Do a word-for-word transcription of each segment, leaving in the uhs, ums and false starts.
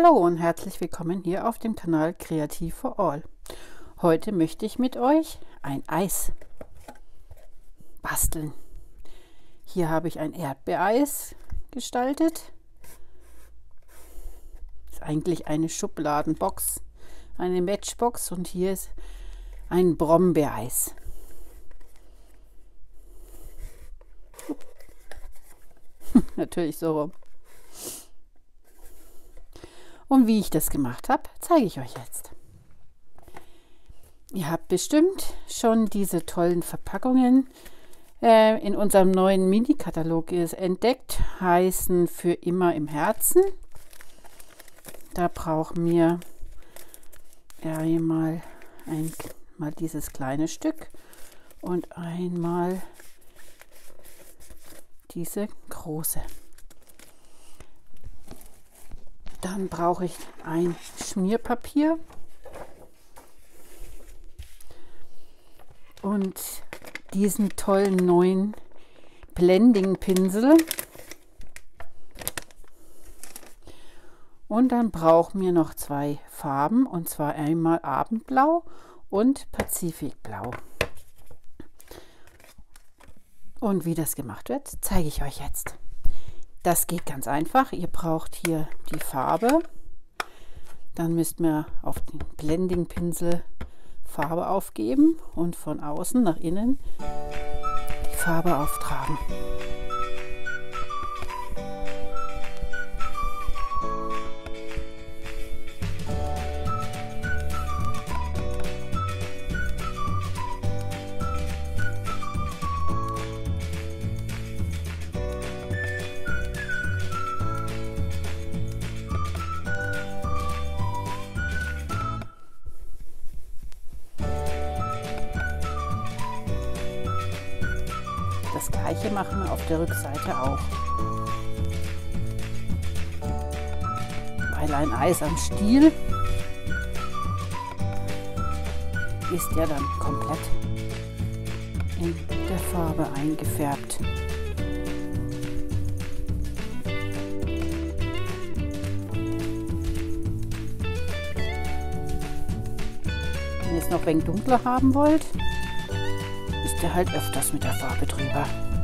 Hallo und herzlich willkommen hier auf dem Kanal Creative for All. Heute möchte ich mit euch ein Eis basteln. Hier habe ich ein Erdbeereis gestaltet. Ist eigentlich eine Schubladenbox, eine Matchbox, und hier ist ein Brombeereis. Natürlich so rum. Und wie ich das gemacht habe, zeige ich euch jetzt. Ihr habt bestimmt schon diese tollen Verpackungen äh, in unserem neuen Mini-Katalog entdeckt, heißen Für immer im Herzen. Da brauchen wir ja einmal ein, mal dieses kleine Stück und einmal diese große. Dann brauche ich ein Schmierpapier und diesen tollen neuen Blending-Pinsel. Und dann brauchen wir noch zwei Farben, und zwar einmal Abendblau und Pazifikblau. Und wie das gemacht wird, zeige ich euch jetzt. Das geht ganz einfach. Ihr braucht hier die Farbe. Dann müsst ihr auf den Blending-Pinsel Farbe aufgeben und von außen nach innen die Farbe auftragen. Das gleiche machen wir auf der Rückseite auch. Weil ein Eis am Stiel ist ja dann komplett in der Farbe eingefärbt. Wenn ihr es noch ein wenig dunkler haben wollt, müsst ihr halt öfters mit der Farbe drüber.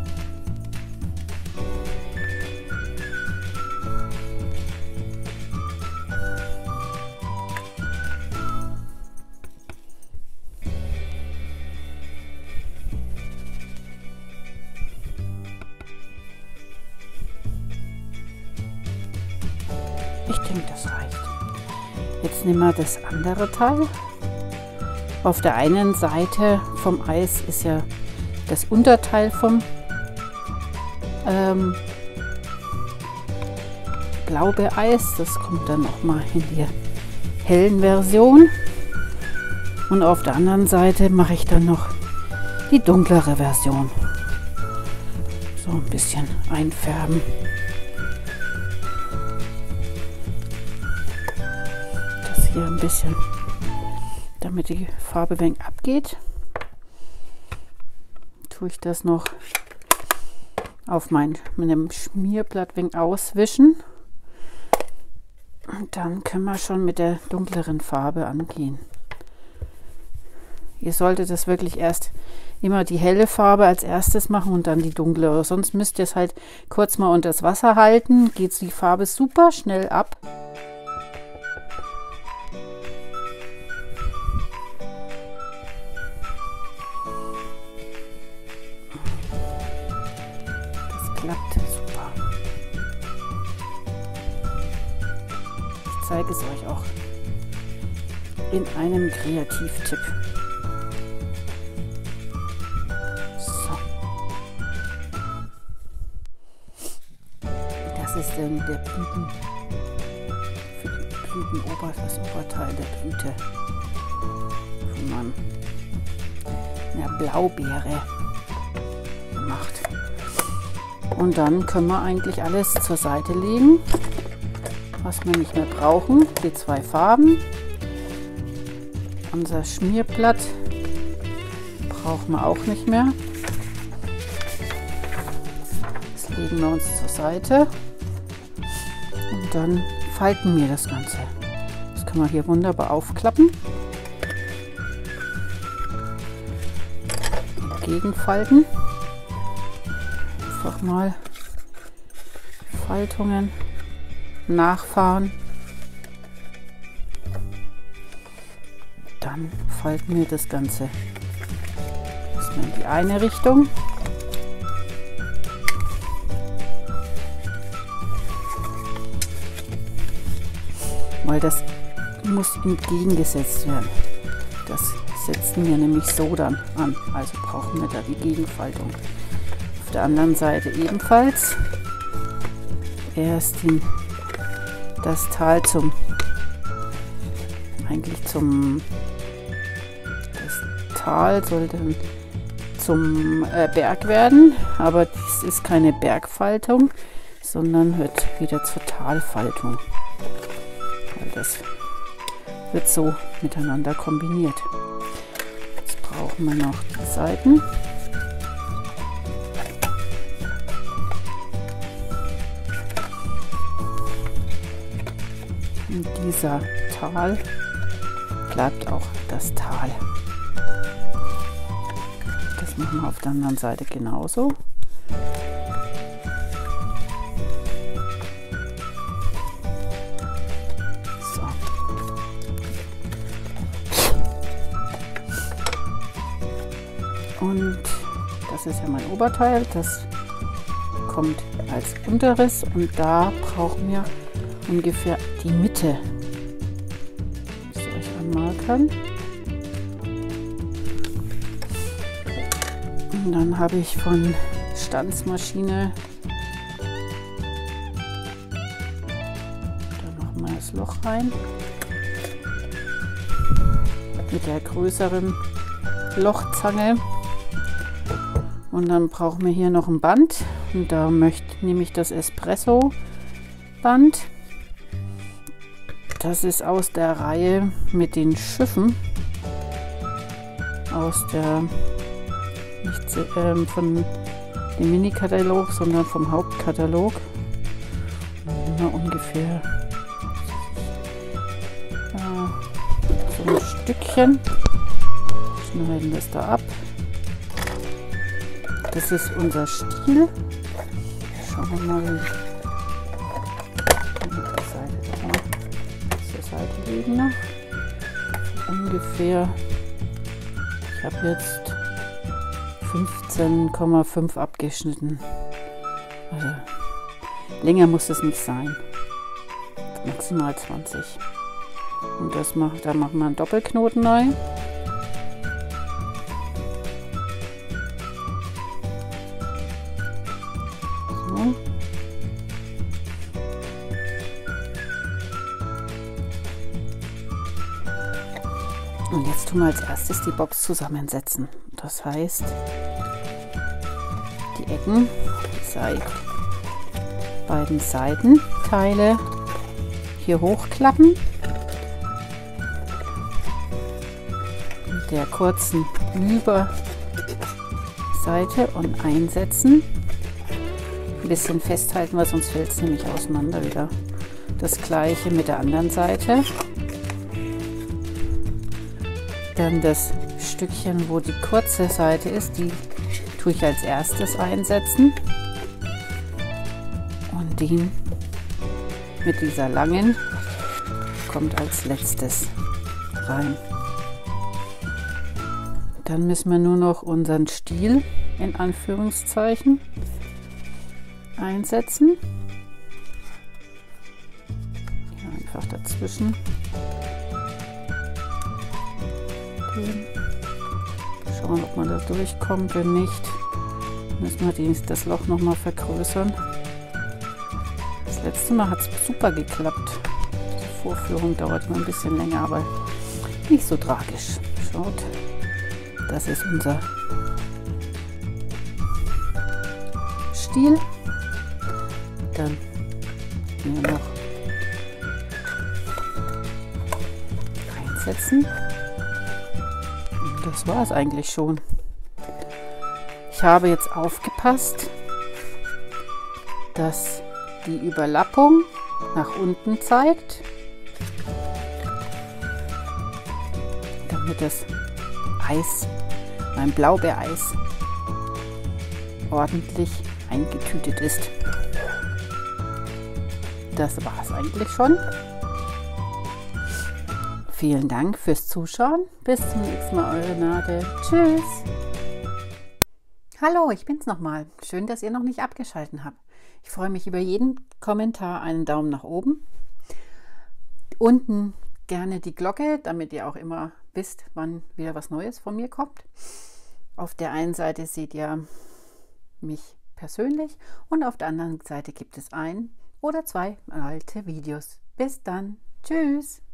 Ich denke, das reicht. Jetzt nehmen wir das andere Teil. Auf der einen Seite vom Eis ist ja das Unterteil vom ähm, Blaubeereis. Das kommt dann nochmal in die hellen Version. Und auf der anderen Seite mache ich dann noch die dunklere Version. So ein bisschen einfärben. Das hier ein bisschen, damit die Farbe ein wenig abgeht, tue ich das noch auf mein mit einem Schmierblatt ein wenig auswischen. Und dann können wir schon mit der dunkleren Farbe angehen. Ihr solltet das wirklich erst immer die helle Farbe als erstes machen und dann die dunklere. Sonst müsst ihr es halt kurz mal unter das Wasser halten. Geht die Farbe super schnell ab. Klappt super. Ich zeige es euch auch in einem Kreativtipp. So. Das ist dann der Blüten, für die Blütenober, das Oberteil der Blüte von meinem, einer Blaubeere gemacht. Und dann können wir eigentlich alles zur Seite legen, was wir nicht mehr brauchen. Die zwei Farben. Unser Schmierblatt brauchen wir auch nicht mehr. Das legen wir uns zur Seite. Und dann falten wir das Ganze. Das kann man hier wunderbar aufklappen. Gegenfalten. Einfach mal Faltungen nachfahren. Dann falten wir das Ganze erstmal in die eine Richtung. Weil das muss entgegengesetzt werden. Das setzen wir nämlich so dann an. Also brauchen wir da die Gegenfaltung. Auf der anderen Seite ebenfalls. Erst die, das Tal zum eigentlich zum das Tal soll dann zum äh, Berg werden, aber dies ist keine Bergfaltung, sondern wird wieder zur Talfaltung. Weil das wird so miteinander kombiniert. Jetzt brauchen wir noch die Seiten. Und dieser Tal bleibt auch das Tal. Das machen wir auf der anderen Seite genauso. So. Und das ist ja mein Oberteil. Das kommt als Unterriss und da brauchen wir ungefähr die Mitte. Das soll ich anmarkern. Und dann habe ich von Stanzmaschine, da machen wir das Loch rein, mit der größeren Lochzange. Und dann brauchen wir hier noch ein Band und da möchte nehme ich das Espresso Band. Das ist aus der Reihe mit den Schiffen, aus der, nicht äh, von dem Mini-Katalog, sondern vom Hauptkatalog. Na, ungefähr äh, so ein Stückchen. Schneiden das da ab. Das ist unser Stiel. Schauen wir mal, liegen noch ungefähr, ich habe jetzt fünfzehn Komma fünf abgeschnitten, also länger muss es nicht sein, maximal zwanzig, und das macht, da machen wir einen Doppelknoten rein. So. Und jetzt tun wir als erstes die Box zusammensetzen. Das heißt, die Ecken, die Seite, beiden Seitenteile hier hochklappen, mit der kurzen Überseite und einsetzen. Ein bisschen festhalten, weil sonst fällt es nämlich auseinander wieder. Das gleiche mit der anderen Seite. Dann das Stückchen, wo die kurze Seite ist, die tue ich als erstes einsetzen. Und den mit dieser langen kommt als letztes rein. Dann müssen wir nur noch unseren Stiel in Anführungszeichen einsetzen. Hier einfach dazwischen. Schauen, ob man da durchkommt. Wenn nicht, müssen wir die, das Loch noch mal vergrößern. Das letzte Mal hat es super geklappt. Die Vorführung dauert nur ein bisschen länger, aber nicht so tragisch. Schaut, das ist unser Stiel. Dann hier noch einsetzen. Das war es eigentlich schon. Ich habe jetzt aufgepasst, dass die Überlappung nach unten zeigt, damit das Eis, mein Blaubeereis, ordentlich eingetütet ist. Das war es eigentlich schon. Vielen Dank fürs Zuschauen. Bis zum nächsten Mal, eure Nade. Tschüss. Hallo, ich bin's nochmal. Schön, dass ihr noch nicht abgeschaltet habt. Ich freue mich über jeden Kommentar, einen Daumen nach oben. Unten gerne die Glocke, damit ihr auch immer wisst, wann wieder was Neues von mir kommt. Auf der einen Seite seht ihr mich persönlich und auf der anderen Seite gibt es ein oder zwei alte Videos. Bis dann. Tschüss.